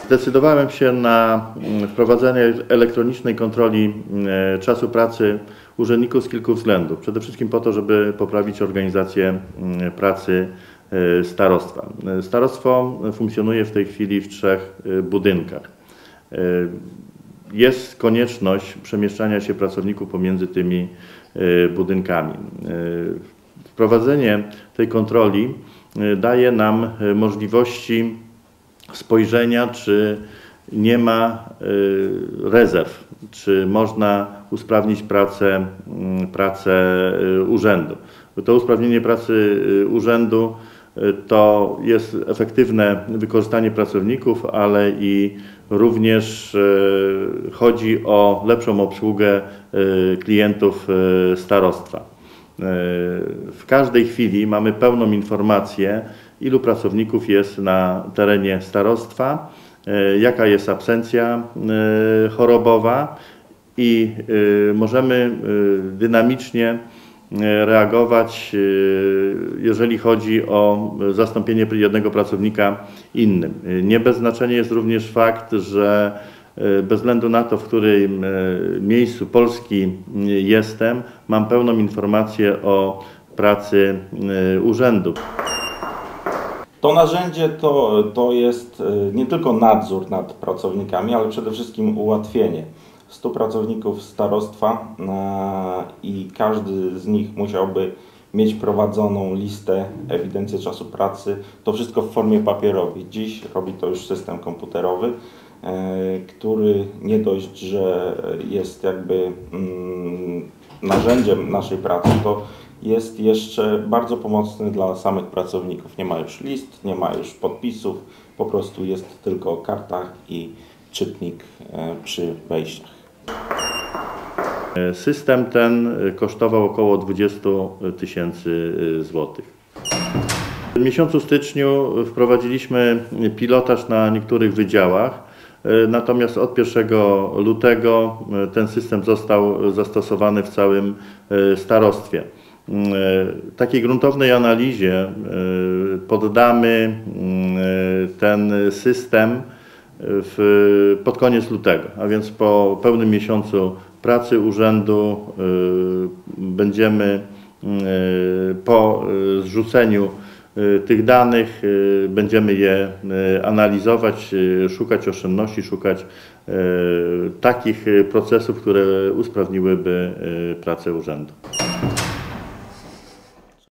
Zdecydowałem się na wprowadzenie elektronicznej kontroli czasu pracy urzędników z kilku względów. Przede wszystkim po to, żeby poprawić organizację pracy starostwa. Starostwo funkcjonuje w tej chwili w 3 budynkach. Jest konieczność przemieszczania się pracowników pomiędzy tymi budynkami. Wprowadzenie tej kontroli daje nam możliwości spojrzenia, czy nie ma rezerw, czy można usprawnić pracę urzędu. To usprawnienie pracy urzędu to jest efektywne wykorzystanie pracowników, ale i również chodzi o lepszą obsługę klientów starostwa. W każdej chwili mamy pełną informację, ilu pracowników jest na terenie starostwa, jaka jest absencja chorobowa i możemy dynamicznie reagować, jeżeli chodzi o zastąpienie jednego pracownika innym. Nie bez znaczenia jest również fakt, że bez względu na to, w którym miejscu Polski jestem, mam pełną informację o pracy urzędu. To narzędzie to jest nie tylko nadzór nad pracownikami, ale przede wszystkim ułatwienie. 100 pracowników starostwa i każdy z nich musiałby mieć prowadzoną listę, ewidencję czasu pracy. To wszystko w formie papierowej. Dziś robi to już system komputerowy, który nie dość, że jest jakby narzędziem naszej pracy, to jest jeszcze bardzo pomocny dla samych pracowników. Nie ma już list, nie ma już podpisów, po prostu jest tylko karta i czytnik przy wejściach. System ten kosztował około 20 tysięcy złotych. W miesiącu styczniu wprowadziliśmy pilotaż na niektórych wydziałach, natomiast od 1 lutego ten system został zastosowany w całym starostwie. Takiej gruntownej analizie poddamy ten system pod koniec lutego, a więc po pełnym miesiącu pracy urzędu będziemy po zrzuceniu tych danych, będziemy je analizować, szukać oszczędności, szukać takich procesów, które usprawniłyby pracę urzędu.